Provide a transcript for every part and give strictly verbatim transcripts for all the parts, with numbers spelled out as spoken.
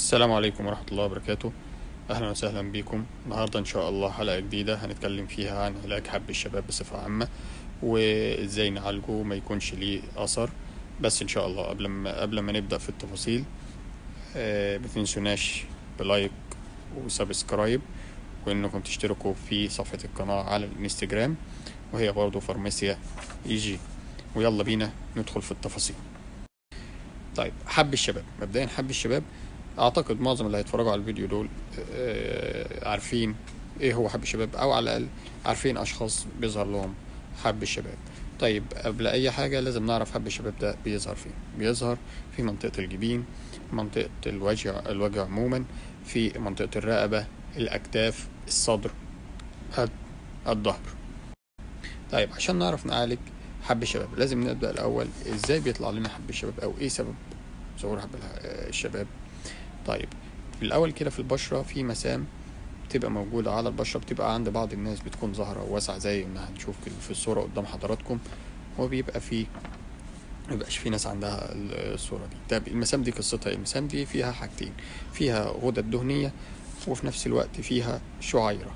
السلام عليكم ورحمة الله وبركاته. أهلا وسهلا بكم. النهاردة إن شاء الله حلقة جديدة هنتكلم فيها عن علاج حب الشباب بصفة عامة، وإزاي نعالجه ما يكونش ليه أثر. بس إن شاء الله قبل ما قبل ما نبدأ في التفاصيل، آه، متنسوناش بلايك وسبسكرايب، وإنكم تشتركوا في صفحة القناة على الانستجرام، وهي برضه فارماسيا اي جي. ويلا بينا ندخل في التفاصيل. طيب، حب الشباب مبدئيا، حب الشباب اعتقد معظم اللي هيتفرجوا على الفيديو دول آه، عارفين ايه هو حب الشباب، او على الاقل عارفين اشخاص بيظهر لهم حب الشباب. طيب، قبل اي حاجة لازم نعرف حب الشباب ده بيظهر فين. بيظهر في منطقة الجبين، منطقة الوجه الوجه عموما، في منطقة الرقبة، الاكتاف، الصدر، الظهر. طيب، عشان نعرف نعالج حب الشباب لازم نبدأ الأول ازاي بيطلع لنا حب الشباب، أو ايه سبب ظهور حب الشباب. طيب، في الأول كده في البشرة في مسام بتبقى موجودة على البشرة، بتبقى عند بعض الناس بتكون ظاهرة واسعة زي ما هنشوف في الصورة قدام حضراتكم، وبيبقى في مبيبقاش في ناس عندها الصورة دي. طب المسام دي قصتها ايه؟ المسام دي فيها حاجتين، فيها غدد دهنية وفي نفس الوقت فيها شعيرة.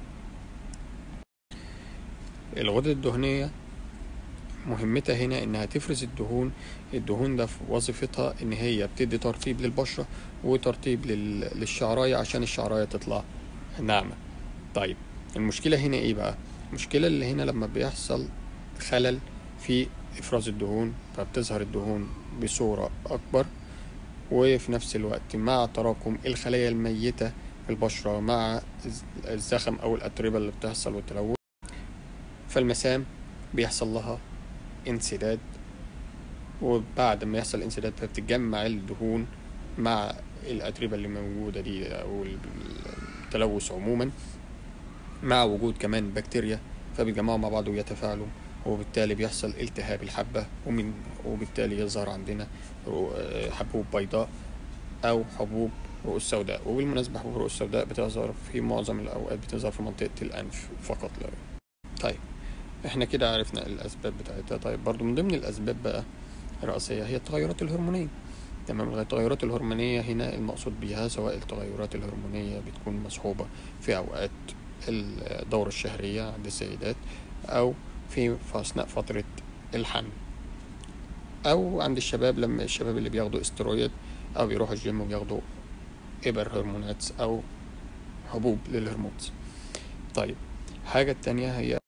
الغدد الدهنية مهمتها هنا انها تفرز الدهون. الدهون ده في وظيفتها ان هي بتدي ترطيب للبشرة وترطيب لل... للشعراية عشان الشعراية تطلع ناعمة. طيب، المشكلة هنا ايه بقى؟ المشكلة اللي هنا لما بيحصل خلل في افراز الدهون، فبتظهر الدهون بصورة اكبر، وفي نفس الوقت مع تراكم الخلايا الميتة في البشرة مع الزخم او الاتربة اللي بتحصل والتلوث، فالمسام بيحصل لها انسداد. وبعد ما يحصل انسداد فبتتجمع الدهون مع الأتربة اللي موجودة دي أو التلوث عموما، مع وجود كمان بكتيريا، فبيتجمعوا مع بعض ويتفاعلوا، وبالتالي بيحصل التهاب الحبة، ومن وبالتالي يظهر عندنا حبوب بيضاء أو حبوب رؤوس سوداء. وبالمناسبة حبوب رؤوس سوداء بتظهر في معظم الأوقات بتظهر في منطقة الأنف فقط لا. طيب، احنا كده عرفنا الأسباب بتاعتها. طيب، برضو من ضمن الأسباب بقى الرئيسية هي التغيرات الهرمونية. تمام، التغيرات الهرمونية هنا المقصود بها سواء التغيرات الهرمونية بتكون مصحوبة في أوقات الدورة الشهرية عند السيدات، أو في أثناء فترة الحمل، أو عند الشباب لما الشباب اللي بياخدوا استرويد أو بيروحوا الجيم وبياخدوا إبر هرمونات أو حبوب للهرمونات. طيب، حاجة التانية هي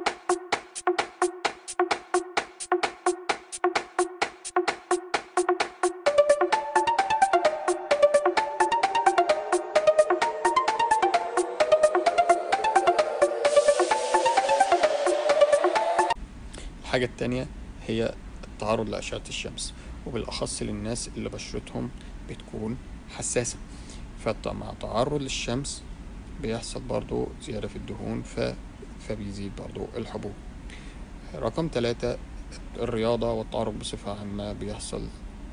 الحاجة التانية هي التعرض لأشعة الشمس، وبالأخص للناس اللي بشرتهم بتكون حساسة، فمع تعرض للشمس بيحصل برضو زيادة في الدهون ف... فبيزيد برضو الحبوب. رقم ثلاثة، الرياضة والتعرق بصفة عامة بيحصل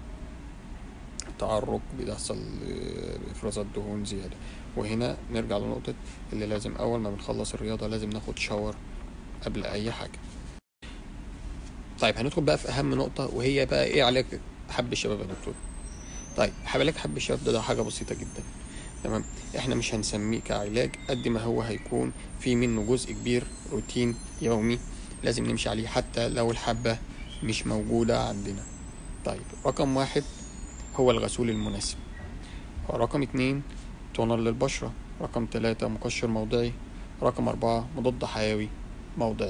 تعرق، بيحصل إفرازات دهون زيادة. وهنا نرجع لنقطة اللي لازم أول ما بنخلص الرياضة لازم ناخد شاور قبل أي حاجة. طيب، هندخل بقى في أهم نقطة، وهي بقى إيه علاج حب الشباب يا دكتور؟ طيب، علاج حب الشباب ده, ده حاجة بسيطة جدا. تمام، احنا مش هنسميه كعلاج قد ما هو هيكون في منه جزء كبير روتين يومي لازم نمشي عليه حتى لو الحبة مش موجودة عندنا. طيب، رقم واحد هو الغسول المناسب. رقم اتنين تونر للبشرة. رقم تلاتة مقشر موضعي. رقم أربعة مضاد حيوي موضعي.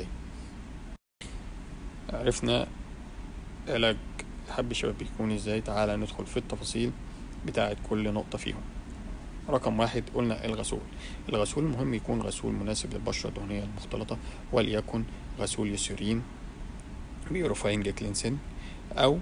عرفنا علاج حب الشباب بيكون ازاي. تعالى ندخل في التفاصيل بتاعت كل نقطة فيهم. رقم واحد قلنا الغسول. الغسول المهم يكون غسول مناسب للبشرة الدهنية المختلطة، وليكن غسول يسورين بيوروفاين كلينسين، أو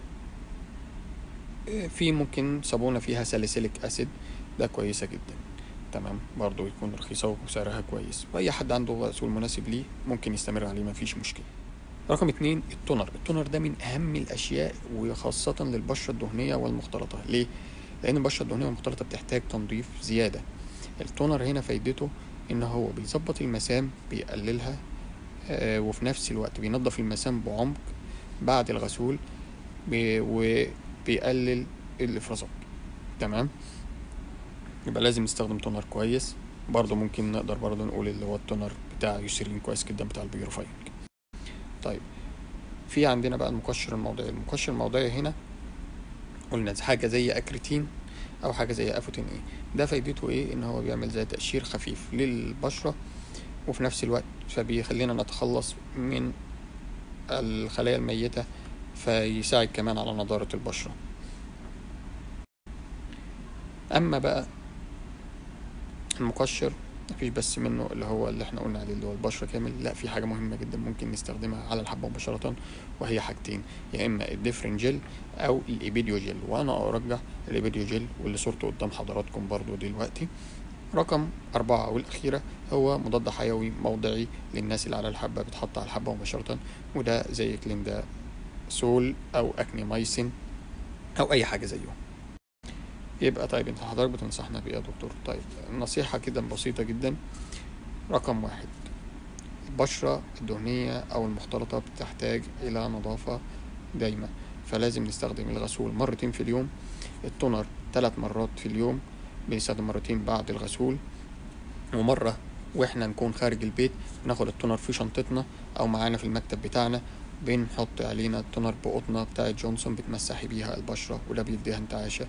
في ممكن صابونة فيها ساليسيليك أسيد، ده كويسة جدا. تمام، برضو يكون رخيصة وسعرها كويس، وأي حد عنده غسول مناسب ليه ممكن يستمر عليه مفيش مشكلة. رقم اتنين التونر. التونر ده من أهم الأشياء وخاصة للبشرة الدهنية والمختلطة. ليه؟ لأن البشرة الدهنية والمختلطة بتحتاج تنظيف زيادة. التونر هنا فايدته ان هو بيظبط المسام، بيقللها، آه وفي نفس الوقت بينظف المسام بعمق بعد الغسول، بي وبيقلل الافرازات. تمام، يبقى لازم نستخدم تونر كويس. برضو ممكن نقدر برضو نقول اللي هو التونر بتاع يوسيرين كويس جدا بتاع البيوريفاينج. طيب في عندنا بقى المقشر الموضعي. المقشر الموضعي هنا قلنا حاجة زي اكريتين او حاجة زي افوتين ايه. ده فايدته ايه؟ ان هو بيعمل زي تقشير خفيف للبشرة، وفي نفس الوقت فبيخلينا نتخلص من الخلايا الميتة، فيساعد كمان على نضارة البشرة. اما بقى المقشر مفيش بس منه اللي هو اللي احنا قلنا عليه اللي هو البشرة كامل، لا في حاجة مهمة جدا ممكن نستخدمها على الحبة مباشرة، وهي حاجتين، يا اما الديفرين جل او الايبيديو جل. وانا ارجح الايبيديو جل، واللي صورته قدام حضراتكم برضو دلوقتي. رقم أربعة والأخيرة هو مضاد حيوي موضعي للناس اللي على الحبة، بتحط على الحبة مباشرة، وده زي كليندا سول أو أكنيمايسين أو أي حاجة زيه. يبقى طيب انت حضرتك بتنصحنا بإيه يا دكتور؟ طيب نصيحة كده بسيطة جدا. رقم واحد، البشرة الدهنية أو المختلطة بتحتاج إلى نظافة دايما، فلازم نستخدم الغسول مرتين في اليوم، التونر ثلاث مرات في اليوم، بنستخدم مرتين بعد الغسول، ومرة واحنا نكون خارج البيت بناخد التونر في شنطتنا او معانا في المكتب بتاعنا، بنحط علينا التونر بقطنة بتاعة جونسون بتمسحي بيها البشرة، وده بيديها انتعاشة.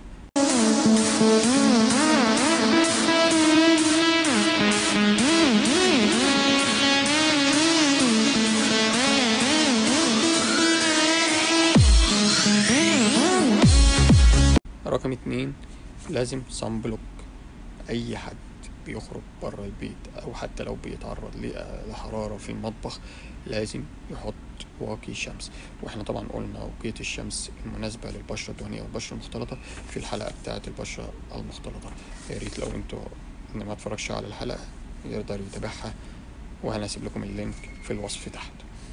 رقم اتنين، لازم صن بلوك. اي حد بيخرج بره البيت او حتى لو بيتعرض لحرارة في المطبخ لازم يحط واقي شمس. واحنا طبعا قلنا وقية الشمس المناسبة للبشرة الدهنية والبشرة المختلطة في الحلقة بتاعة البشرة المختلطة. يا ريت لو انتوا اللي ما اتفرجش على الحلقة يقدر يتابعها، وهنسيب لكم اللينك في الوصف تحت.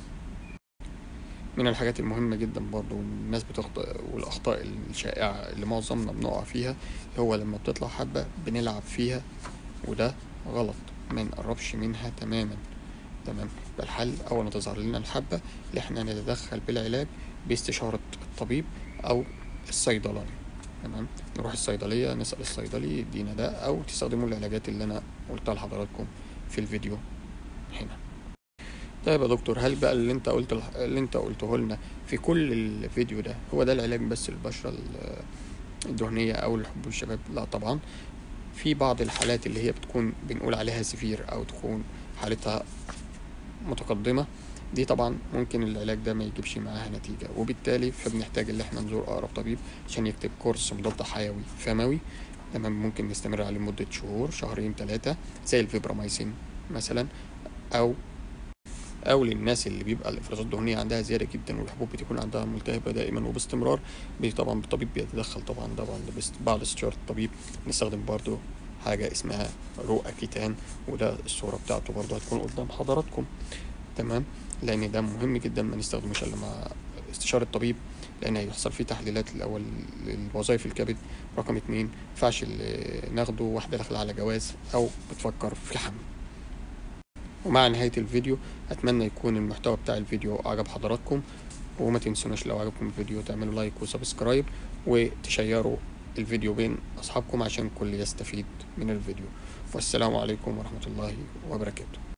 من الحاجات المهمة جدا برضو الناس بتخطئ والأخطاء الشائعة اللي معظمنا بنقع فيها، هو لما بتطلع حبة بنلعب فيها، وده غلط، ما نقربش منها تماما. تمام، الحل أول ما تظهر لنا الحبة اللي احنا نتدخل بالعلاج باستشارة الطبيب أو الصيدلاني. تمام، نروح الصيدلية نسأل الصيدلي يدينا ده، أو تستخدموا العلاجات اللي أنا قلتها لحضراتكم في الفيديو هنا. طيب يا دكتور، هل بقى اللي انت قلت اللي انت قلته لنا في كل الفيديو ده هو ده العلاج بس للبشرة الدهنية أو لحبوب الشباب؟ لا طبعا، في بعض الحالات اللي هي بتكون بنقول عليها سفير أو تكون حالتها متقدمة، دي طبعا ممكن العلاج ده ما يجيبش معاها نتيجة، وبالتالي فبنحتاج اللي احنا نزور أقرب طبيب عشان يكتب كورس مضاد حيوي فموي. تمام، ممكن نستمر عليه لمدة شهور شهرين ثلاثة زي الفيبراميسين مثلا، أو أو للناس اللي بيبقى الإفرازات الدهنية عندها زيادة جدا والحبوب بتكون عندها ملتهبة دائما وباستمرار، طبعا الطبيب بيتدخل طبعا طبعا بعد استشارة الطبيب. نستخدم برضو حاجة اسمها روأكيتان، وده الصورة بتاعته برضو هتكون قدام حضراتكم. تمام، لأن ده مهم جدا ما نستخدموش إلا مع استشارة الطبيب، لأن هيحصل فيه تحليلات الأول للوظائف الكبد. رقم اتنين، مينفعش ناخده واحدة داخلة على جواز أو بتفكر في حمل. ومع نهاية الفيديو أتمنى يكون المحتوى بتاع الفيديو أعجب حضراتكم، وما تنسوناش لو عجبكم الفيديو تعملوا لايك وسبسكرايب وتشيروا الفيديو بين أصحابكم عشان كل يستفيد من الفيديو. والسلام عليكم ورحمة الله وبركاته.